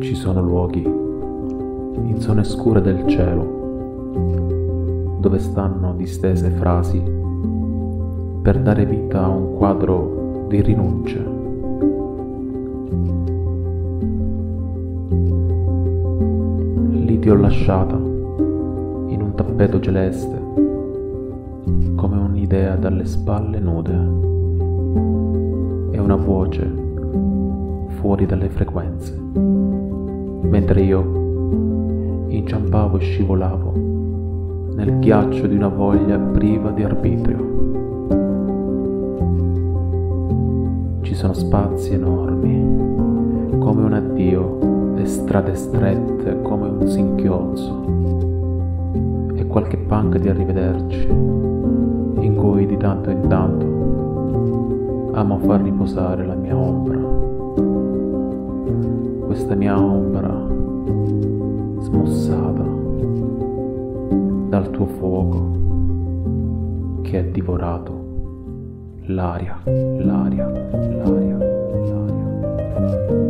Ci sono luoghi, in zone scure del cielo, dove stanno distese frasi per dare vita a un quadro di rinunce. Lì ti ho lasciata in un tappeto celeste, come un'idea dalle spalle nude e una voce fuori dalle frequenze, mentre io inciampavo e scivolavo nel ghiaccio di una voglia priva di arbitrio. Ci sono spazi enormi come un addio e strade strette come un singhiozzo e qualche panca di arrivederci in cui di tanto in tanto amo far riposare la mia ombra. Questa mia ombra smussata dal tuo fuoco che ha divorato l'aria, l'aria, l'aria, l'aria.